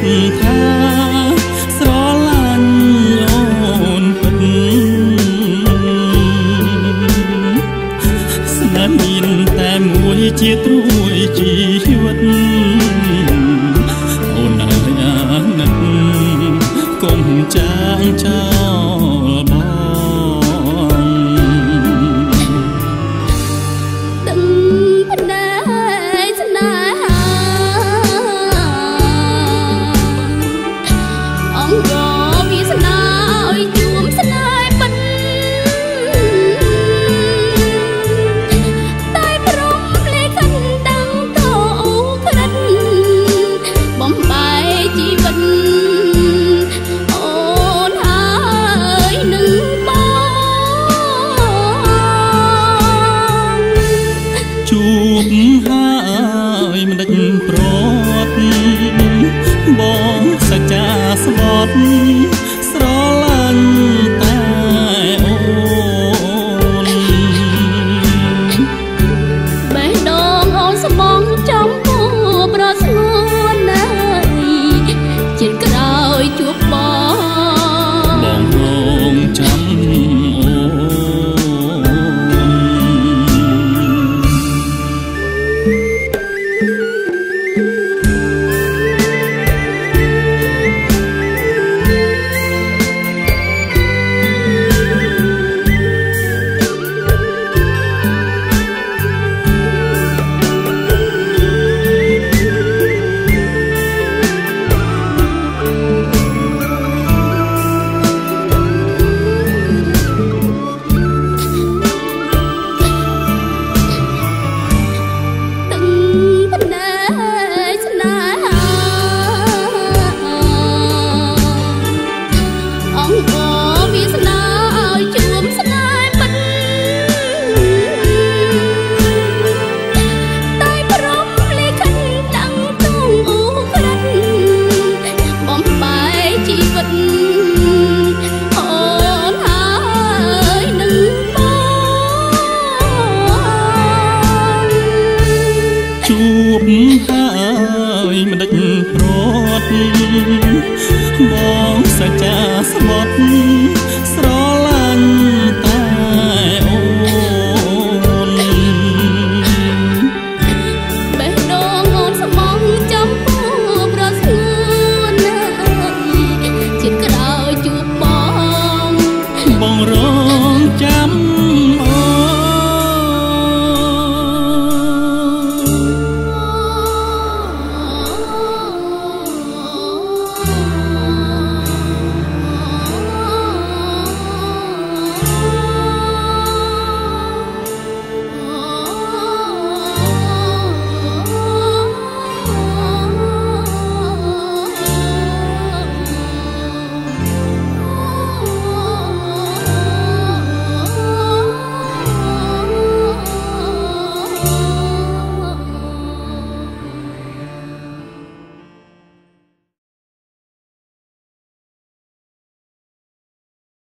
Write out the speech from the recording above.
ថាស្រឡាញ់អូនពិតស្នេហ៍មានតែមួយជាត្រួយជីវិតអូនអើយអាណិតកុំចាងចោលបងដឹងផ្នែកស្នេហាអង្គវាសនាឲ្យជួមស្នេហ៍ពិតតែព្រមលេខិនតាំងតោក្រិតបំបែកជីវិតអូនហើយនឹងបងជួបហើយមិនដេចប្រត់បងសច្ចាស្បត់ស្រឡាញ់តែអូនបេះដូងអូនស្មងចំពោះប្រស្ងួនណាយជាតិក្រោយជួប